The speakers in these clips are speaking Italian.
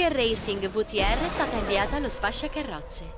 Krieger Racing VTR è stata inviata allo sfasciacarrozze.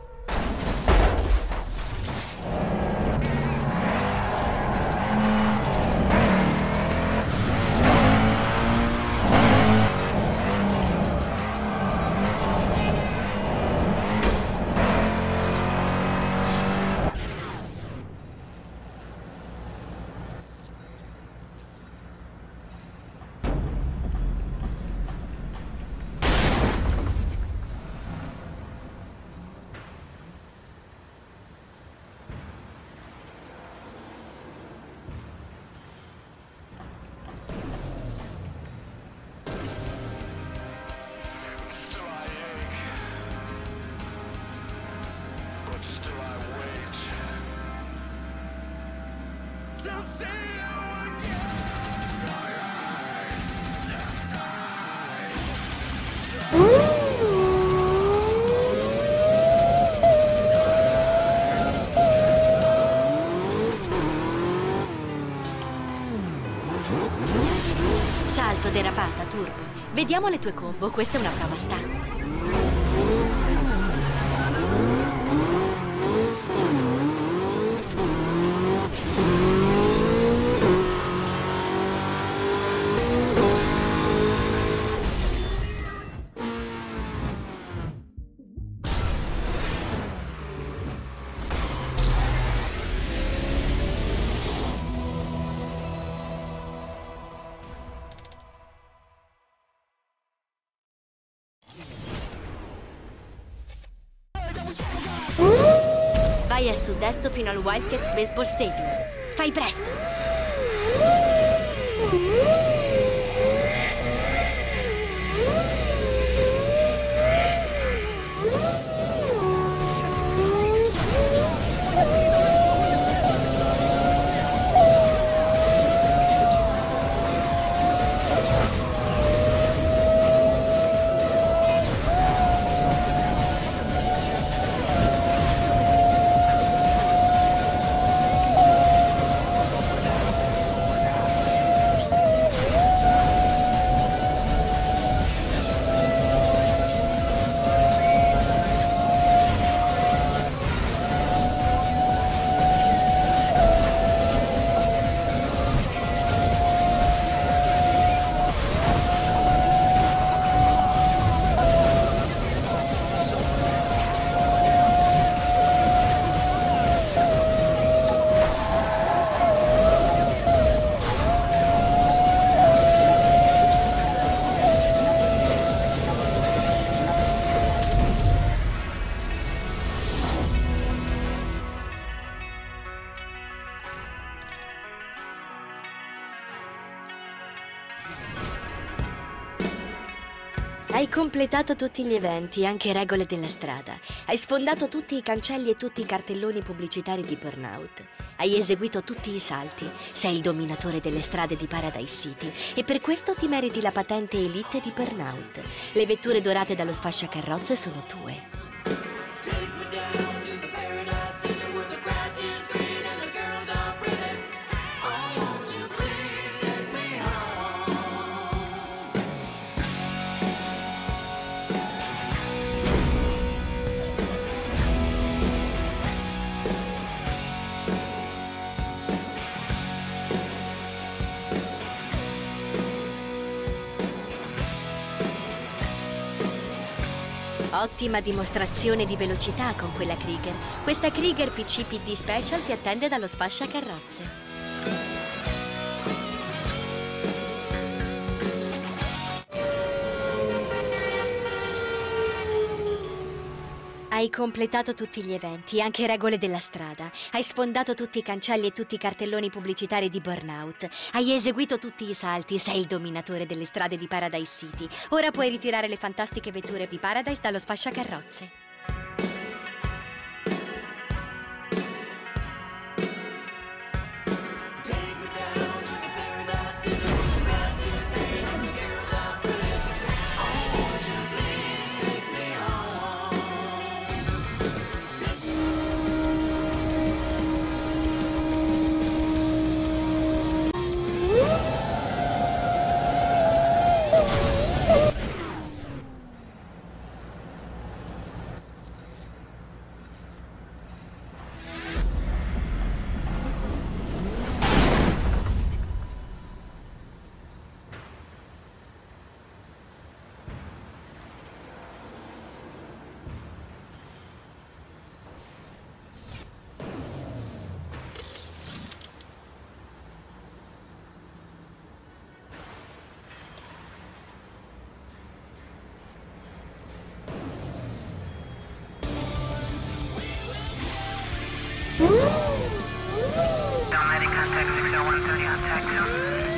Salto, derapata, turbo. Vediamo le tue combo, questa è una prova stampa. Vai a sud-est fino al Wildcats Baseball Stadium. Fai presto! Hai completato tutti gli eventi, anche regole della strada. Hai sfondato tutti i cancelli e tutti i cartelloni pubblicitari di Burnout. Hai eseguito tutti i salti. Sei il dominatore delle strade di Paradise City e per questo ti meriti la patente Elite di Burnout. Le vetture dorate dallo sfasciacarrozze sono tue. Ottima dimostrazione di velocità con quella Krieger. Questa Krieger PCPD Special ti attende dallo sfasciacarrozze. Hai completato tutti gli eventi, anche regole della strada. Hai sfondato tutti i cancelli e tutti i cartelloni pubblicitari di Burnout. Hai eseguito tutti i salti, sei il dominatore delle strade di Paradise City. Ora puoi ritirare le fantastiche vetture di Paradise dallo sfasciacarrozze. Down contact 60130 on tag 2.